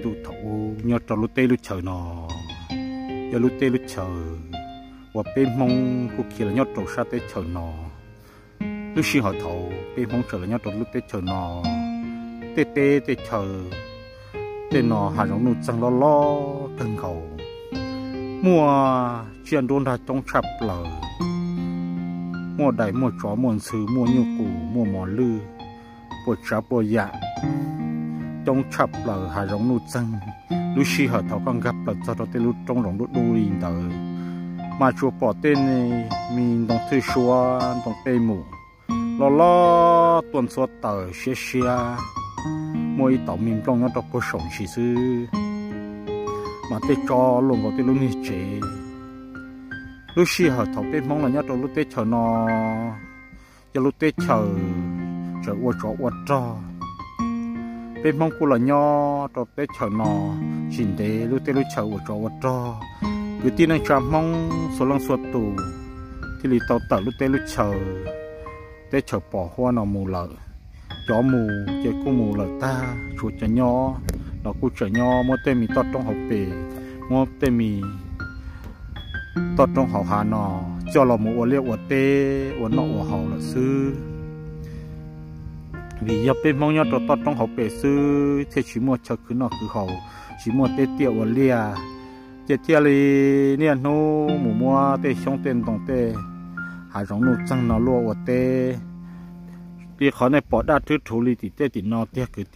tụ thấu nhớ trò lúc tê lúc chờ nó giờ lúc tê lúc chờ và bên mong cuộc kia là nhớ trò sa tê chờ nó lúc xí hỏi thấu bên mong chờ là nhớ trò lúc tê chờ nó tê tê tê chờ tê nó hà giống nụ trăng lo lo cần cầu mua chuyện đôn ra trong chập lờ mua đầy mua chó mua sứ mua nhiều củ mua mỏ lư bột cháo bột dạ trong chập lờ hà giống nụ trăng lúc xí hỏi thấu con gặp là cho tê lúc trong lòng lúc đu đi tờ mà chùa bỏ tên này mình đồng thư xóa đồng tê mù lo lo tuần số tờ xe xe mỗi tàu mình trong nó đọc bộ sống chỉ sư mà tê cho luôn có tê lúc này chế lúc xí hỏi thấu tê mong là nhớ trong lúc tê chờ nó cho lúc tê chờ ô cho tê mong cô là nhớ trong tê chờ nó xin để lúc tê lúc chờ ô cho cứ tin anh chăm mong số lần suốt tù thì lì tàu tờ lúc tê lúc chờ bỏ hoa nó mù lợ chó mù chơi cô mù lợ ta chuột chả nho nó cô chả nho mua tên mì tọt trong học bể mua tên mì tọt trong học hà nó cho là một liệt ở tê ở nọ ở hậu là sư vì giờ bên mong nhau tọt trong học bể sư thì chỉ mua chờ cứ nọ cứ hậu chỉ mua tê tiệu ở lia tê tiệu li nè nó mù mua tê xong tên đồng tê hà giống nụ trăng nó lúa ở tê thì khó này bỏ đa thứ thủ lý thì tê thì nó tê cứ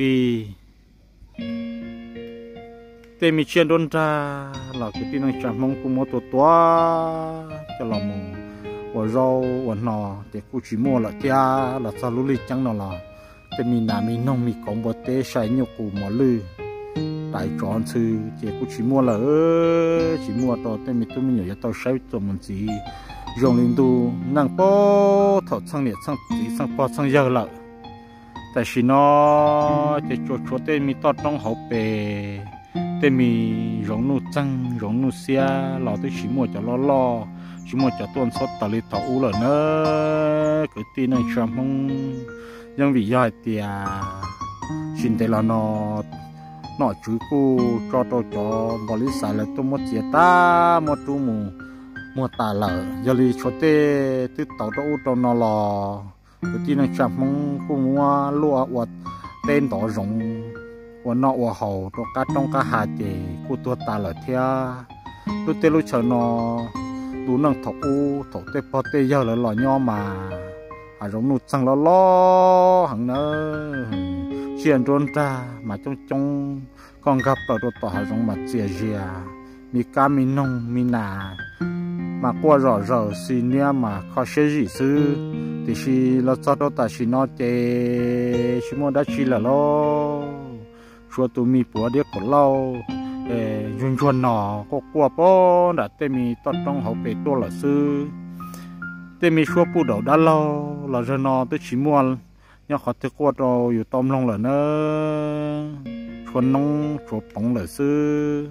tê mi chuyện đôn ra là cái tin năng chạm mong cũng mua tổ cho là mù ở rau ở nọ để cô chỉ mua là tia là sao lúa lịch trắng nó là tê mi nà mi nông mi cống bờ tê xài nhiều củ mỏ lư đại chọn sư để cô chỉ mua là chỉ mua to tê mi tôi mi nhiều tao sai cho mình gì dùng linh tu năng po thọ sang liệt sang tí sang po sang giờ lợ tại vì nó để cho tên mi to trong hậu bể tên mi giống nụ trăng giống nụ xia lò tới chỉ mua cho lo chỉ mua cho tuần sốt tali li thọ u lợ nữa cứ tin này chăm không nhưng vì do thì xin thế là nó chú cô cho bỏ lý xài là tôi một chia ta một tu mua tà lợ giờ li cho tê từ tàu đó u nó lò cái tin này chăm mong cũng mua lúa hoặc tên đó rồng hoặc nọ hoặc hậu đó cá trong cá hạt thì cô tua tà lợ theo lúc tê lúc chờ nó đủ năng thọ u thọ tê po tê giờ là lò nho mà rồng nụt sang lo hằng nữa chuyện trôn ra mà trong con gặp ở đó tỏ rồng mà chia mi cá mi nông mi nà mà qua rõ xin nia mà khó sẽ gì sư thì khi nó cho đó ta xin nó chê xin mua đã chỉ là lo chùa tụi mi bữa điếc của lâu dùn nọ có qua bó đã tên mi tọt trong hậu bể tôi là sư tên mi chùa bù đầu đã lâu là giờ nọ tôi chỉ mua nhưng họ tới qua rồiอยู่ต้ม lông là nó chùa nông chùa bóng là sư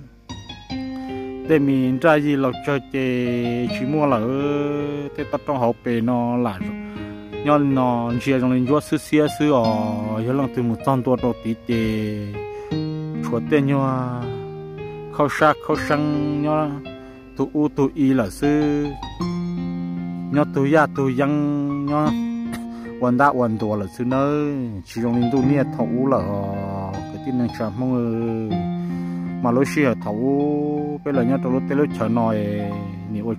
để mình ra gì lọc cho chị chỉ mua là thế tao trong hộp bể nó là nhon nó chia trong lên chúa xưa giờ lần từ 100 tua đầu tí tê chúa tên nhau khâu sang nhau tu y là sư nhau tu ya tu yang nhau quan đã quan đồ là sư nơi chỉ trong lên tu nia thấu là cái tin này chả mong mà lối xưa thấu bây giờ nhớ tôi lúc tết chờ nồi nhiều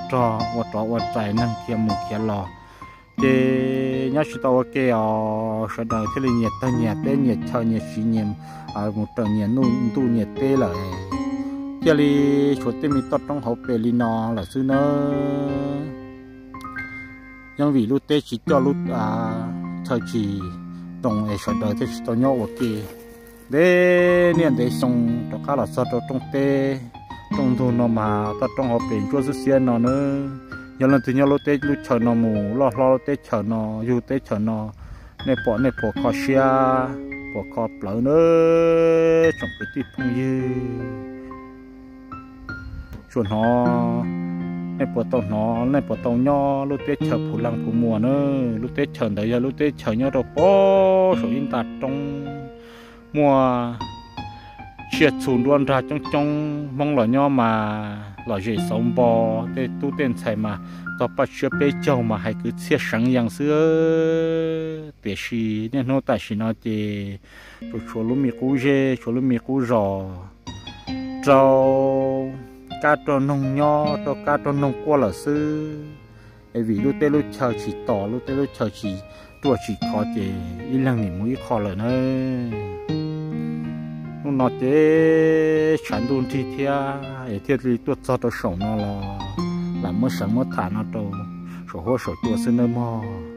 ở trái năng kia một kia lò thì nhớ sự tao kia sẽ đợi thế là nhiệt nhiệt chờ nhiệt xí nhiệt một trận nhiệt tu nhiệt tê lại kia li chuột tê mi tọt trong hộp bể li nọ là xứ nó nhưng vì lúc tết chỉ cho lúc thời chỉ đồng sẽ đợi thế tao nhớ ở kia để niệm để xong cho các là sao cho trong tê trong thôn nó mà ta trong họ biển chúa xiên nó nữa giờ lần thứ nhau lúc tết lúc chờ nó mù lo tết chờ nó dù tết chờ nó này bỏ khó xia bỏ khó lỡ nữa trong cái tiết phong dư chuẩn họ này bỏ tàu nho lúc tết chờ phụ lăng phụ mùa nữa lúc tết chờ đấy giờ lúc tết chờ nhau đâu bỏ số in tạt trong mùa chia chun luôn ra trong mong là nhau mà là dễ sống bò để tu tiên chạy mà cho bắt chưa bé châu mà hay cứ chia sẵn dạng xưa để xí nên nó tại xí nó thì chỗ lúc mi cú dê chỗ lúc mi cú rò trâu cá trâu nông nho trâu cá trâu nông qua là xưa vì lúc tết lúc chờ chỉ tỏ lúc tết lúc chờ chỉ tua chỉ khó thì ít lần thì mới khó lại nữa nó chế chuyển đun thì thia để thiết lý tuột cho tôi sống nó là làm mất sáng mất thả nó đâu số hoa số tua xin nó mò